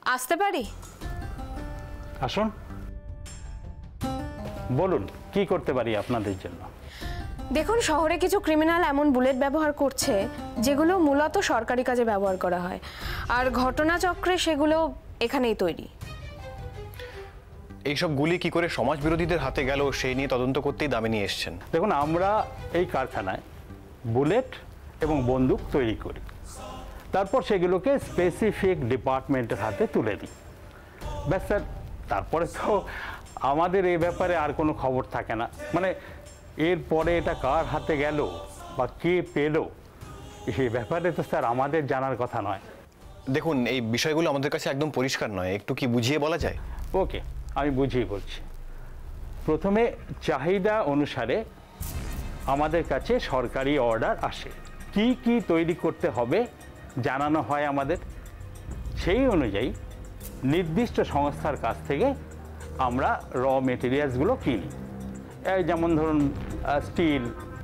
আসতে পারি? আসুন, বলুন কি করতে পারি আপনাদের জন্য। দেখুন, শহরে কিছু ক্রিমিনাল এমন বুলেট ব্যবহার করছে যেগুলো মূলত সরকারি কাজে ব্যবহার করা হয়, আর ঘটনাচক্রে সেগুলো এখানেই তৈরি। এইসব গুলি কি করে সমাজ বিরোধীদের হাতে গেল সেই নিয়ে তদন্ত করতেই দামে নিয়ে এসেছেন। দেখুন, আমরা এই কারখানায় বুলেট এবং বন্দুক তৈরি করি, তারপর সেগুলোকে স্পেসিফিক ডিপার্টমেন্টের হাতে তুলে দিই। ব্যাস স্যার, তারপরে তো আমাদের এই ব্যাপারে আর কোনো খবর থাকে না। মানে এরপরে এটা কার হাতে গেল বা কে পেল, এই ব্যাপারে তো স্যার আমাদের জানার কথা নয়। দেখুন, এই বিষয়গুলো আমাদের কাছে একদম পরিষ্কার নয়, একটু কি বুঝিয়ে বলা যায়? ওকে, আমি বুঝিয়ে বলছি। প্রথমে চাহিদা অনুসারে আমাদের কাছে সরকারি অর্ডার আসে, কি কি তৈরি করতে হবে জানানো হয় আমাদের। সেই অনুযায়ী নির্দিষ্ট সংস্থার কাছ থেকে আমরা র মেটেরিয়ালসগুলো কিনি। এই যেমন ধরুন স্টিল,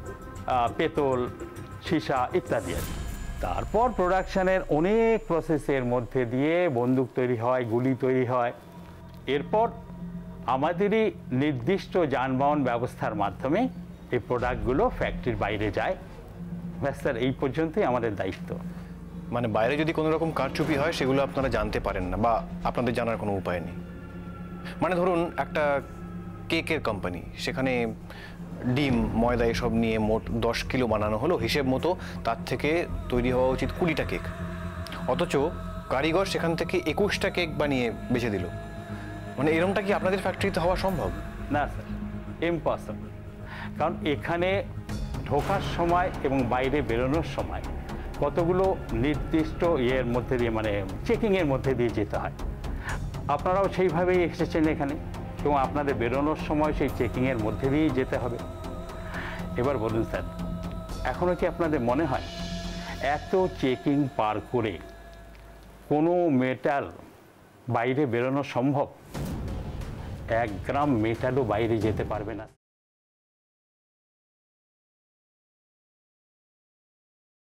পেতল, সীসা ইত্যাদি। তারপর প্রোডাকশানের অনেক প্রসেসের মধ্যে দিয়ে বন্দুক তৈরি হয়, গুলি তৈরি হয়। এরপর আমাদেরই নির্দিষ্ট যানবাহন ব্যবস্থার মাধ্যমে এই প্রোডাক্টগুলো ফ্যাক্টরির বাইরে যায়। ব্যাস স্যার, এই পর্যন্তই আমাদের দায়িত্ব। মানে বাইরে যদি কোনো রকম কারচুপি হয় সেগুলো আপনারা জানতে পারেন না বা আপনাদের জানার কোনো উপায় নেই? মানে ধরুন একটা কেকের কোম্পানি, সেখানে ডিম, ময়দা এসব নিয়ে মোট 10 কিলো বানানো হলো, হিসেব মতো তার থেকে তৈরি হওয়া উচিত 20টা কেক, অথচ কারিগর সেখান থেকে 21টা কেক বানিয়ে বেচে দিল। মানে এরকমটা কি আপনাদের ফ্যাক্টরিতে হওয়া সম্ভব? না স্যার, ইম্পসিবল। কারণ এখানে ঢোকার সময় এবং বাইরে বেরোনোর সময় কতগুলো নির্দিষ্ট ইয়ের মধ্যে দিয়ে, মানে চেকিংয়ের মধ্যে দিয়ে যেতে হয়। আপনারাও সেইভাবেই এসেছেন এখানে, এবং আপনাদের বেরোনোর সময় সেই চেকিংয়ের মধ্যে দিয়েই যেতে হবে। এবার বলুন স্যার, এখনও কি আপনাদের মনে হয় এত চেকিং পার করে কোনো মেটাল বাইরে বেরোনো সম্ভব? 1 গ্রাম মেটালও বাইরে যেতে পারবে না।